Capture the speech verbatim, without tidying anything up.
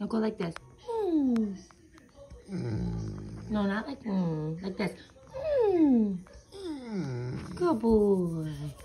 Now go like this. Hmm. No, not like hmm. Like this. Hmm. Good boy.